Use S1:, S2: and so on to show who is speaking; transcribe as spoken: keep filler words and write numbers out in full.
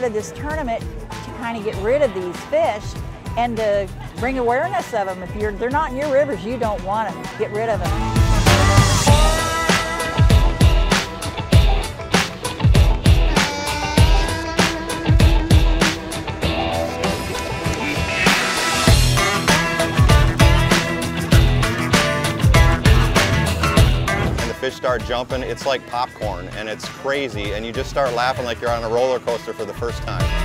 S1: started this tournament to kind of get rid of these fish and to bring awareness of them. If you're, they're not in your rivers, you don't want them. Get rid of them.
S2: Fish start jumping, it's like popcorn and it's crazy and you just start laughing like you're on a roller coaster for the first time.